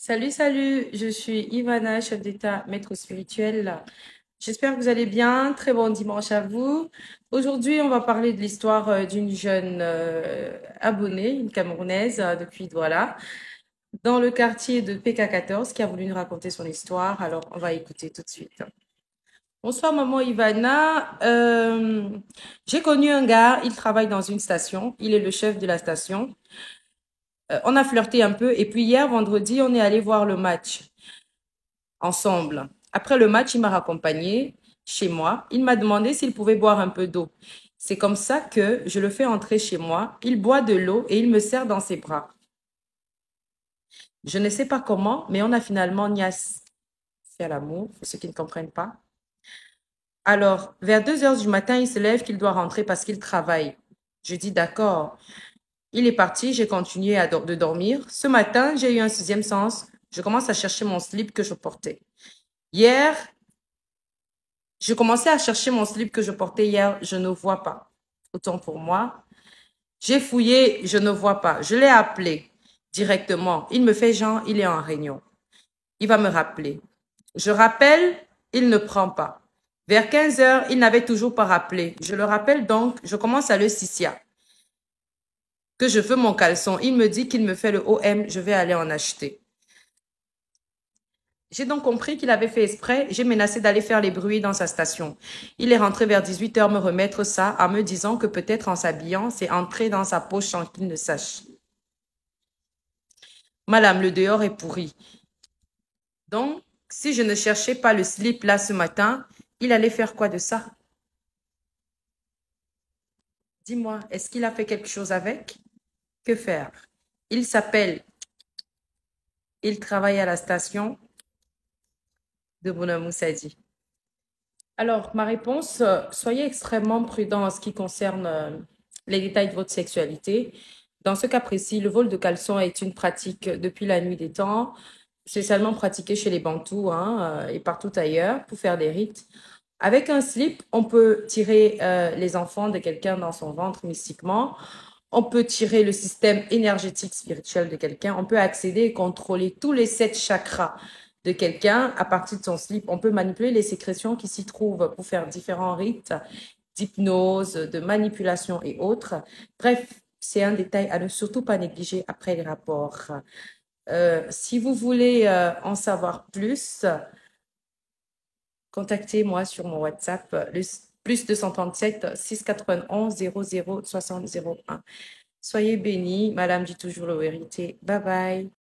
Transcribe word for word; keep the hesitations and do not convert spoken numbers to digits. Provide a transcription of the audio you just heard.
Salut, salut, je suis Ivana, chef d'État, maître spirituel. J'espère que vous allez bien. Très bon dimanche à vous. Aujourd'hui, on va parler de l'histoire euh, d'une jeune euh, abonnée, une Camerounaise euh, depuis Douala, dans le quartier de P K quatorze, qui a voulu nous raconter son histoire. Alors, on va écouter tout de suite. Bonsoir, maman Ivana. Euh, j'ai connu un gars, il travaille dans une station, il est le chef de la station. Euh, on a flirté un peu et puis hier, vendredi, on est allé voir le match ensemble. Après le match, il m'a raccompagné chez moi. Il m'a demandé s'il pouvait boire un peu d'eau. C'est comme ça que je le fais entrer chez moi. Il boit de l'eau et il me serre dans ses bras. Je ne sais pas comment, mais on a finalement niaise fait l'amour, pour ceux qui ne comprennent pas. Alors, vers deux heures du matin, il se lève qu'il doit rentrer parce qu'il travaille. Je dis d'accord. Il est parti, j'ai continué à do- de dormir. Ce matin, j'ai eu un sixième sens. Je commence à chercher mon slip que je portais. Hier, je commençais à chercher mon slip que je portais hier. Je ne vois pas. Autant pour moi. J'ai fouillé, je ne vois pas. Je l'ai appelé directement. Il me fait genre, il est en réunion. Il va me rappeler. Je rappelle, il ne prend pas. Vers quinze heures, il n'avait toujours pas rappelé. Je le rappelle donc, je commence à le sicia. Que je veux mon caleçon. Il me dit qu'il me fait le O M, je vais aller en acheter. J'ai donc compris qu'il avait fait exprès. J'ai menacé d'aller faire les bruits dans sa station. Il est rentré vers dix-huit heures me remettre ça en me disant que peut-être en s'habillant, c'est entré dans sa poche sans qu'il ne sache. Madame, le dehors est pourri. Donc, si je ne cherchais pas le slip là ce matin, il allait faire quoi de ça? Dis-moi, est-ce qu'il a fait quelque chose avec? Que faire? Il s'appelle, il travaille à la station de Bonamoussadi. Alors, ma réponse, euh, soyez extrêmement prudent en ce qui concerne euh, les détails de votre sexualité. Dans ce cas précis, le vol de caleçon est une pratique depuis la nuit des temps, spécialement pratiquée chez les Bantous hein, euh, et partout ailleurs pour faire des rites. Avec un slip, on peut tirer euh, les enfants de quelqu'un dans son ventre mystiquement. On peut tirer le système énergétique spirituel de quelqu'un. On peut accéder et contrôler tous les sept chakras de quelqu'un à partir de son slip. On peut manipuler les sécrétions qui s'y trouvent pour faire différents rites d'hypnose, de manipulation et autres. Bref, c'est un détail à ne surtout pas négliger après les rapports. Euh, si vous voulez euh, en savoir plus, contactez-moi sur mon WhatsApp, le plus deux cent trente-sept six cent quatre-vingt-onze zéro zéro soixante zéro un. Soyez bénis, Madame dit toujours la vérité. Bye bye.